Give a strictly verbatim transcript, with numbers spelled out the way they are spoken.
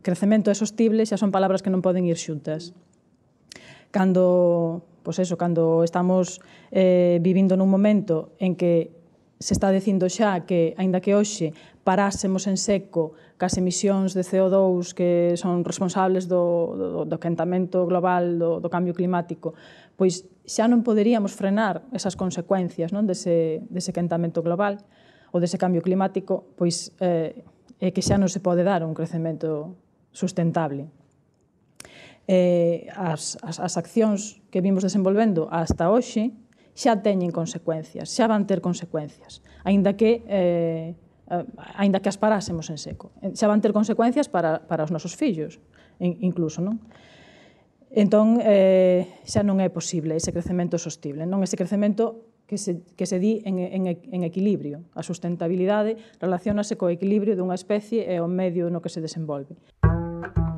crecemento e sostible xa son palabras que non poden ir xuntas. Cando, pois eso, cando estamos eh, vivindo nun momento en que se está dicindo xa que, aínda que hoxe parásemos en seco cas emisións de C O dous que son responsables do, do, do quentamento global, do, do cambio climático, pois xa non poderíamos frenar esas consecuencias, non, dese, dese quentamento global ou dese cambio climático, pois eh, é que xa non se pode dar un crecemento sustentable. Eh, as, as, as accións que vimos desenvolvendo hasta hoxe xa teñen consecuencias, xa van ter consecuencias, aínda que, eh, aínda que as parásemos en seco. Xa van ter consecuencias para, para os nosos fillos, incluso, non? Entón, eh, xa non é posible ese crecemento sostible, non ese crecemento que se, que se di en, en, en equilibrio. A sustentabilidade relaciónase co equilibrio dunha especie e o medio no que se desenvolve.